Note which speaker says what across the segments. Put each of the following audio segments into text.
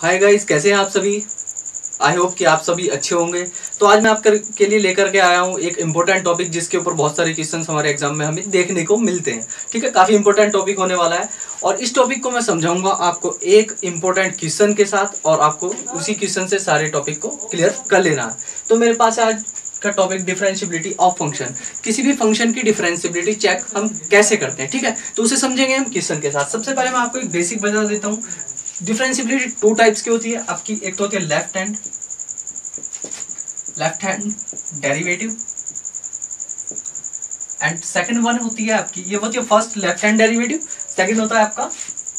Speaker 1: Hi guys, कैसे हैं आप सभी। आई होप कि आप सभी अच्छे होंगे। तो आज मैं आपके लिए लेकर के आया हूँ एक इम्पोर्टेंट टॉपिक जिसके ऊपर बहुत सारे क्वेश्चंस हमारे एग्जाम में हमें देखने को मिलते हैं। ठीक है, काफ़ी इंपॉर्टेंट टॉपिक होने वाला है और इस टॉपिक को मैं समझाऊंगा आपको एक इम्पोर्टेंट क्वेश्चन के साथ और आपको उसी क्वेश्चन से सारे टॉपिक को क्लियर कर लेना है। तो मेरे पास आज का टॉपिक डिफरेंशिएबिलिटी ऑफ फंक्शन। किसी भी फंक्शन की डिफरेंशिएबिलिटी चेक हम कैसे करते हैं, ठीक है, तो उसे समझेंगे हम क्वेश्चन के साथ। सबसे पहले मैं आपको एक बेसिक बता देता हूँ। डिफरेंशिएबिलिटी टू टाइप्स की होती है आपकी। एक तो होती है left hand derivative and second one होती है आपकी, ये होती है first left hand derivative, second होता है आपका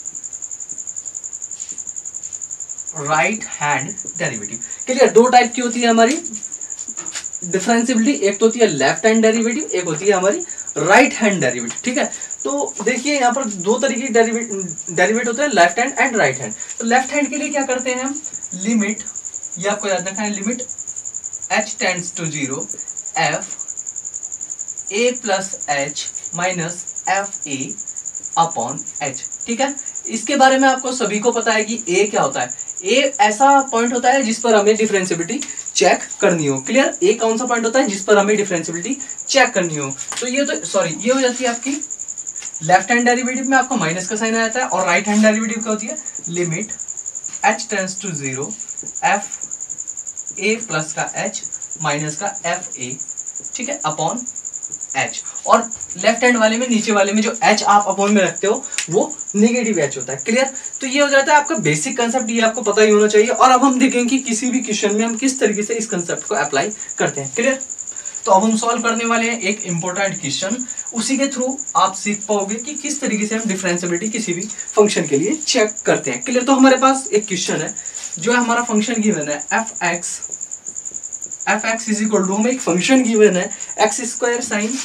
Speaker 1: राइट हैंड डेरिवेटिव। क्लियर, दो टाइप की होती है हमारी डिफरेंशिएबिलिटी। एक तो होती है लेफ्ट हैंड डेरिवेटिव, एक होती है हमारी राइट हैंड डेरिवेटिव। ठीक है, तो देखिए यहाँ पर दो तरीके के डेरिवेट होते हैं, left hand and right hand. तो लेफ्ट हैंड के लिए क्या करते हैं हम, लिमिट, ये आपको याद रखना है, limit h tends to 0 f a plus h minus f a upon h। ठीक है, इसके बारे में आपको सभी को पता है कि a क्या होता है। a ऐसा पॉइंट होता है जिस पर हमें डिफरेंशिएबिलिटी चेक करनी हो। क्लियर, a कौन सा पॉइंट होता है जिस पर हमें डिफरेंशिएबिलिटी चेक करनी हो। तो ये तो सॉरी, ये हो जाती है आपकी लेफ्ट हैंड डेरिवेटिव में आपको माइनस का साइन आ जाता है, और राइट हैंड डेरिवेटिव क्या होती है, limit h tends to 0 f a plus का h माइनस का एफ ए, ठीक है, अपॉन h। और लेफ्ट हैंड वाले में, नीचे वाले में जो h आप अपॉन में रखते हो वो नेगेटिव h होता है। क्लियर, तो ये हो जाता है आपका बेसिक कंसेप्ट, ये आपको पता ही होना चाहिए। और अब हम देखेंगे कि किसी भी क्वेश्चन में हम किस तरीके से इस कंसेप्ट को अप्लाई करते हैं। क्लियर, तो अब हम सॉल्व करने वाले हैं एक इंपॉर्टेंट क्वेश्चन। उसी के थ्रू आप सीख पाओगे कि किस तरीके से हम डिफरेंशिएबिलिटी किसी भी फंक्शन के लिए चेक करते हैं। क्लियर, तो हमारे पास एक क्वेश्चन है जो है हमारा फंक्शन गिवन है f x is equal to, हमें एक फंक्शन गिवन है x square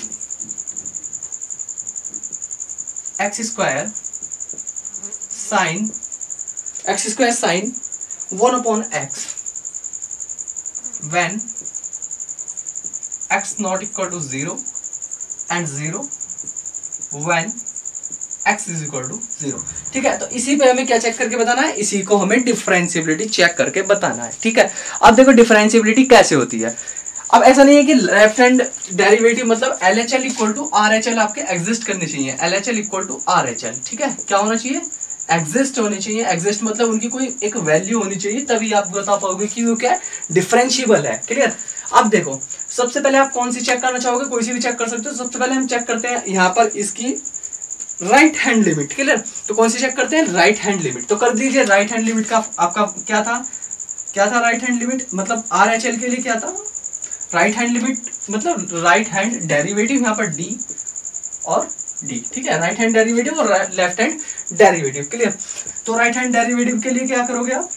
Speaker 1: sine 1 upon x when x not equal to 0 and 0 when x is equal to 0। ठीक है, तो इसी पे हमें क्या चेक करके बताना है, इसी को हमें डिफरेंशिएबिलिटी चेक करके बताना है। ठीक है, अब देखो डिफरेंशिएबिलिटी कैसे होती है। अब ऐसा नहीं है कि लेफ्ट हैंड डेरिवेटिव मतलब LHL इक्वल टू RHL आपके एग्जिस्ट करने चाहिए। LHL इक्वल टू RHL, ठीक है, क्या होना चाहिए, एग्जिस्ट होने चाहिए। एग्जिस्ट मतलब उनकी कोई एक वैल्यू होनी चाहिए, तभी आप बता पाओगे कि वो क्या डिफरेंशिएबल है। क्लियर, अब देखो सबसे पहले आप कौन सी चेक करना चाहोगे, कोई सी भी चेक कर सकते हो। सबसे पहले हम चेक करते हैं यहाँ पर इसकी राइट हैंड लिमिट। क्लियर, तो कौन सी चेक करते हैं, राइट हैंड लिमिट। तो कर दीजिए राइट हैंड लिमिट का आपका क्या था राइट हैंड लिमिट मतलब RHL के लिए क्या था, राइट हैंड लिमिट मतलब राइट हैंड डेरिवेटिव, यहाँ पर D और D। ठीक है, राइट हैंड डेरिवेटिव और लेफ्ट हैंड डेरिवेटिव। क्लियर, तो राइट हैंड डेरिवेटिव के लिए क्या करोगे आप,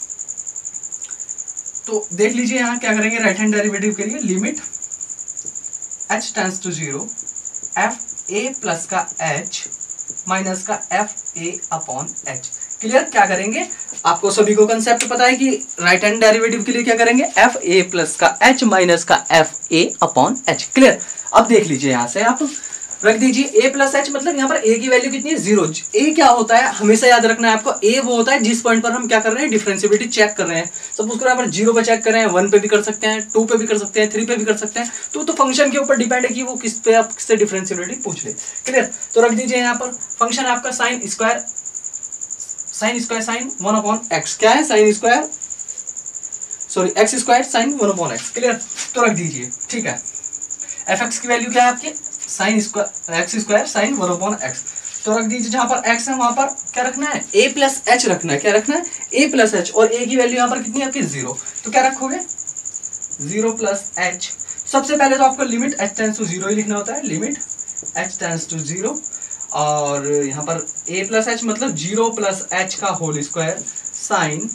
Speaker 1: तो देख लीजिए यहाँ क्या करेंगे। राइट हैंड डेरिवेटिव के लिए limit h tends to 0 f a plus का h माइनस का f a upon h। Clear, क्या करेंगे, आपको सभी को कंसेप्ट पता है कि राइट हैंड डेरिवेटिव के लिए क्या करेंगे, एफ ए प्लस का h माइनस का f a upon h। Clear, अब देख लीजिए यहाँ से आप रख दीजिए a प्लस h, मतलब यहाँ पर a की वैल्यू कितनी है, 0। a क्या होता है, हमेशा याद रखना है आपको, a वो होता है जिस पॉइंट पर हम क्या कर रहे हैं, डिफरेंशिएबिलिटी चेक कर रहे हैं। सपोज करो यहाँ पर 0 पे चेक कर रहे हैं, 1 पे भी कर सकते हैं, 2 पे भी कर सकते हैं, 3 पे भी कर सकते हैं। तो फंक्शन के ऊपर डिपेंड है कि वो किस पे आप किससे डिफरेंशिएबिलिटी पूछ ले। क्लियर, तो रख दीजिए यहाँ पर फंक्शन आपका sine square sine 1 upon x, क्या है, sine square sorry x square sine 1 upon x. Clear, तो रख दीजिए। ठीक है, एफ एक्स की वैल्यू क्या है आपकी, sine square x square sine 1 upon x. तो रख दीजिए जहां पर x है वहां पर क्या रखना है, a प्लस एच रखना है। क्या रखना है, a प्लस एच, और a की वैल्यू यहाँ पर कितनी है आपकी, 0। तो क्या रखोगे, 0 प्लस एच। सबसे पहले तो आपको लिमिट h टेंड्स टू 0 ही लिखना होता है, लिमिट h टेंड्स टू 0, और यहाँ पर a प्लस एच मतलब 0 प्लस एच का होल स्क्वायर साइन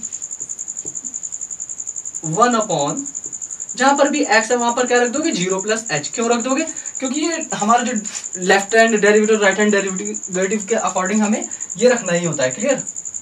Speaker 1: 1 अपॉन, जहां पर भी x है वहां पर क्या रख दोगे, 0 प्लस एच। क्यों रख दोगे, क्योंकि ये हमारा जो left hand derivative right hand derivative के अकॉर्डिंग हमें ये रखना ही होता है। क्लियर,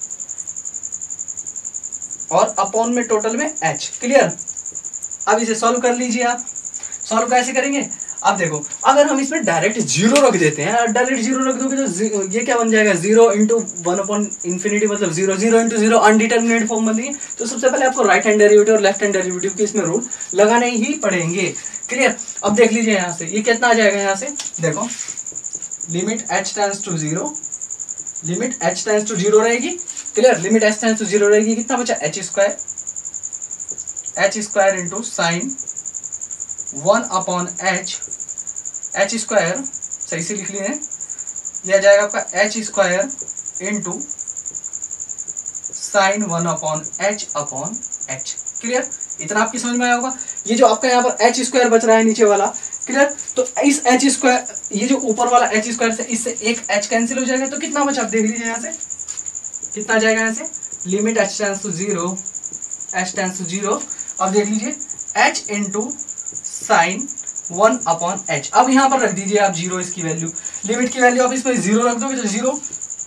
Speaker 1: और अपॉन में टोटल में h। क्लियर, अब इसे सॉल्व कर लीजिए आप। सॉल्व कैसे करेंगे, अब देखो अगर हम इसमें डायरेक्ट जीरो रख देते हैं, डायरेक्ट जीरो रख दोगे तो ये क्या बन जाएगा, zero into one upon infinity मतलब zero, zero into zero indeterminate form बन रही है। तो सबसे पहले आपको राइट हैंड डेरिवेटिव और लेफ्ट हैंड डेरिवेटिव के इसमें रूल लगाने ही पड़ेंगे। क्लियर। अब देख लीजिए यहाँ से ये कितना आ जाएगा, यहाँ से देखो limit h tends to zero, limit h tends to zero रहेगी। Clear. Limit h tends to zero रहेगी, कितना बचा h square into sine 1 upon h square, सही से लिख लिए, यह जाएगा आपका h square into sine 1 upon h। Clear. इतना आपकी समझ में आया होगा। ये जो आपका यहाँ पर h स्क्वायर बच रहा है नीचे वाला, क्लियर, तो इस h स्क्वायर, ये जो ऊपर वाला h स्क्वायर से इससे एक h कैंसिल हो जाएगा, तो कितना बचा आप देख लीजिए यहाँ से कितना जाएगा, यहाँ से limit h tends to zero, अब देख लीजिए h into sine 1 upon h। अब यहाँ पर रख दीजिए आप जीरो, इसकी वैल्यू, लिमिट की वैल्यू आप इसमें जीरो रख दोगे तो जीरो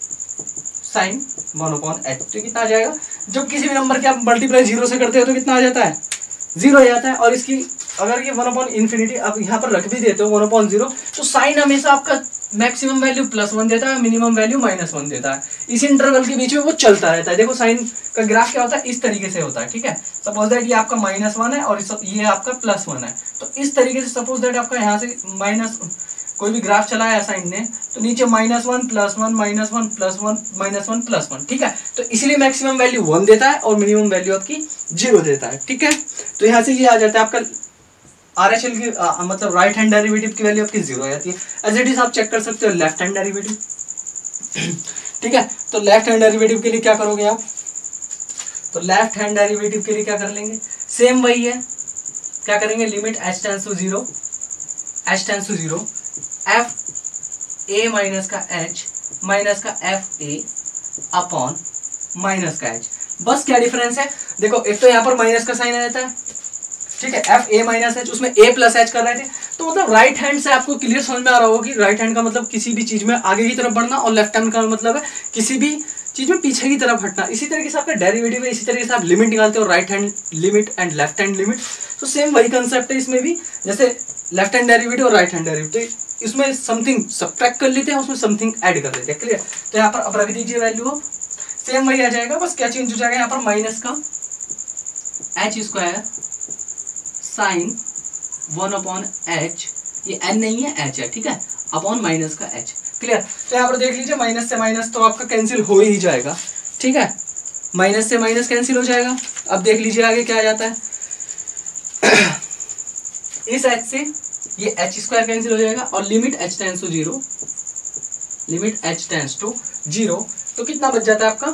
Speaker 1: साइन 1 अपॉन h, तो कितना आ जाएगा, जब किसी भी नंबर के आप मल्टीप्लाई जीरो से करते हो तो कितना आ जाता है, जीरो आ जाता है। और इसकी अगर ये 1 अपॉन इन्फिनिटी आप यहाँ पर रख भी देते हो 1 अपॉन जीरो, तो साइन हमेशा आपका मैक्सिमम वैल्यू +1 देता है, मिनिमम वैल्यू -1 देता है। इस इंटरवल के बीच में वो चलता रहता है। देखो साइन का ग्राफ क्या होता है, इस तरीके से होता है। ठीक है, सपोज दैट ये आपका -1 है और ये आपका +1 है, तो इस तरीके से सपोज दैट आपका यहाँ से माइनस कोई भी ग्राफ चलाया साइन ने, तो नीचे -1 +1 -1 +1 -1 +1। ठीक है, तो इसलिए मैक्सिमम वैल्यू 1 देता है और मिनिमम वैल्यू आपकी 0 देता है। ठीक है, तो यहाँ से ये आ जाता है आपका RHL की मतलब राइट हैंड डेरिवेटिव की वैल्यू आपकी 0 हो जाती है। एज इट इज आप चेक कर सकते हो लेफ्ट हैंड डेरिवेटिव। ठीक है, तो लेफ्ट हैंड डेरिवेटिव के लिए क्या करोगे आप, तो लेफ्ट हैंड डेरिवेटिव के लिए क्या कर लेंगे, सेम वही है, क्या करेंगे, limit h tends to zero f a minus का h माइनस का f a अपॉन माइनस का h। बस क्या डिफरेंस है, देखो एक तो यहाँ पर माइनस का साइन आ जाता है, ठीक है, f a माइनस h, उसमें a प्लस h कर रहे थे, तो मतलब राइट हैंड से आपको क्लियर समझ में आ रहा होगा कि राइट हैंड का मतलब किसी भी चीज में आगे की तरफ बढ़ना और लेफ्ट हैंड का मतलब है किसी भी चीज में पीछे की तरफ हटना। इसी तरीके से आपका डेरिवेटिव है, इसी तरीके से आप लिमिट निकालते हो, right hand limit and left hand limit. तो सेम वही कंसेप्ट है इसमें भी, जैसे लेफ्ट हैंड डेरिवेटिव और राइट हैंड डेरिवेटिव, इसमें समथिंग सब्ट्रैक्ट कर लेते हैं, उसमें समथिंग ऐड कर लेते हैं। क्लियर, तो यहाँ पर अब रख दीजिए वैल्यू, सेम वही आ जाएगा, बस क्या चेंज हो जाएगा, यहाँ पर माइनस का h square sine 1 upon h, ये n नहीं है h है, ठीक है, अपॉन माइनस का h। क्लियर, तो यहाँ पर देख लीजिए माइनस से माइनस तो आपका कैंसिल हो ही जाएगा। ठीक है, माइनस से माइनस कैंसिल हो जाएगा। अब देख लीजिए आगे क्या आ जाता है, इस h से ये h स्क्वायर कैंसिल हो जाएगा और limit h tends to zero, limit h tends to zero, तो कितना बच जाता है आपका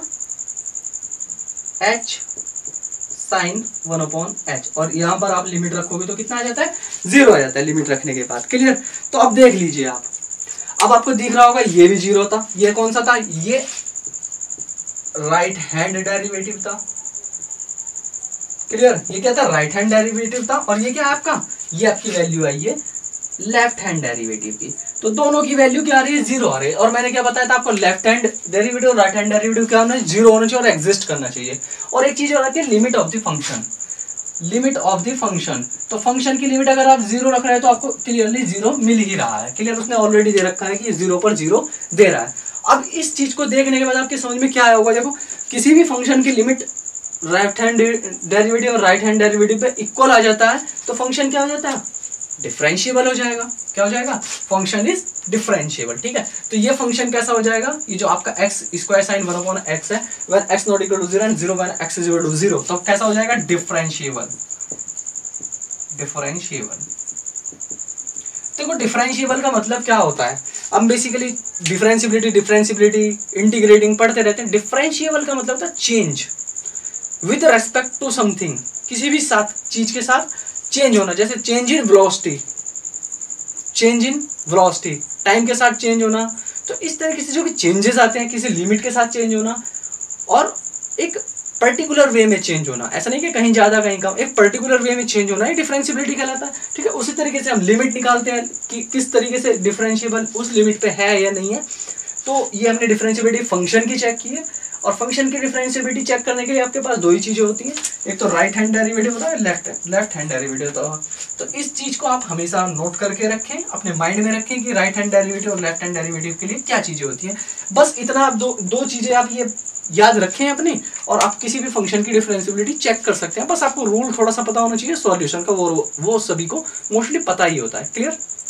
Speaker 1: h साइन 1 अपॉन h, और यहाँ पर आप लिमिट रखोगे तो कितना आ जाता है, 0 आ जाता है लिमिट रखने के बाद। क्लियर, तो अब देख लीजिए आप, अब आपको दिख रहा होगा ये भी 0 था, ये कौन सा था, ये राइट हैंड डेरिवेटिव था। क्लियर, ये क्या था, राइट हैंड डेरिवेटिव था, और ये क्या है आपका, ये आपकी वैल्यू आई है लेफ्ट हैंड डेरिवेटिव की। तो दोनों की वैल्यू क्या आ रही है, 0 आ रही है। और मैंने क्या बताया था आपको, लेफ्ट हैंड डेरिवेटिव और राइट हैंड डेरिवेटिव क्या होना है, 0 होना चाहिए और एग्जिस्ट करना चाहिए। और एक चीज और आती है limit of the function, limit of the function, तो फंक्शन की लिमिट अगर आप 0 रख रहे हैं तो आपको क्लियरली 0 मिल ही रहा है। क्लियर, उसने ऑलरेडी दे रखा है कि 0 पर 0 दे रहा है। अब इस चीज को देखने के बाद आपके समझ में क्या आया होगा, देखो किसी भी फंक्शन की लिमिट लेफ्ट हैंड डेरिवेटिव और राइट हैंड डेरिवेटिव पे इक्वल आ जाता है तो फंक्शन क्या हो जाता है, डिफरेंशिएबल हो जाएगा। क्या हो जाएगा, फंक्शन इज डिफरेंशिएबल। ठीक है, तो ये फंक्शन कैसा हो जाएगा, ये जो आपका x square sine 1 upon x है, when x not equal to 0 and 0 when x is equal to 0, तो कैसा हो जाएगा, डिफरेंशिएबल। डिफरेंशिएबल, देखो डिफरेंशिएबल का मतलब क्या होता है, हम बेसिकली डिफरेंशिएबिलिटी इंटीग्रेटिंग पढ़ते रहते हैं। डिफरेंशिएबल का मतलब था change with respect to something, किसी भी चीज के साथ चेंज होना, जैसे change in velocity, change in velocity time के साथ चेंज होना। तो इस तरीके से जो भी चेंजेस आते हैं, किसी लिमिट के साथ चेंज होना और एक पर्टिकुलर वे में चेंज होना, ऐसा नहीं कि कहीं ज्यादा कहीं कम, एक पर्टिकुलर वे में चेंज होना, ये डिफरेंशिएबिलिटी कहलाता है। ठीक है, उसी तरीके से हम लिमिट निकालते हैं कि किस तरीके से डिफरेंशिएबल उस लिमिट पे है या नहीं है। तो ये हमने डिफरेंशिएबिलिटी फंक्शन की चेक की है। और फंक्शन की डिफरेंशिएबिलिटी चेक करने के लिए आपके पास दो ही चीजें होती हैं, एक तो राइट हैंड डेरिवेटिव होता है, लेफ्ट हैंड डेरिवेटिव होता है। तो इस चीज को आप हमेशा नोट करके रखें, अपने माइंड में रखें कि राइट हैंड डेरिवेटिव और लेफ्ट हैंड डेरिवेटिव के लिए क्या चीजें होती हैं। बस इतना आप दो चीजें आप ये याद रखें अपनी, और आप किसी भी फंक्शन की डिफरेंशिएबिलिटी चेक कर सकते हैं। बस आपको रूल थोड़ा सा पता होना चाहिए सॉल्यूशन का, वो सभी को मोस्टली पता ही होता है। क्लियर?